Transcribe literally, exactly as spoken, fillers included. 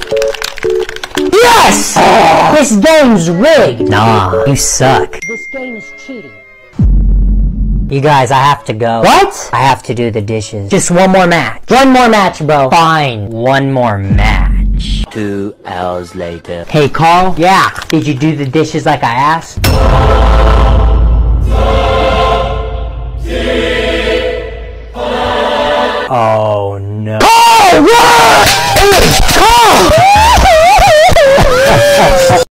Yes! Oh. This game's rigged. Nah, you suck. This game is cheating. You guys, I have to go. What? I have to do the dishes. Just one more match. One more match, bro. Fine. One more match. Two hours later. Hey, Carl? Yeah. Did you do the dishes like I asked?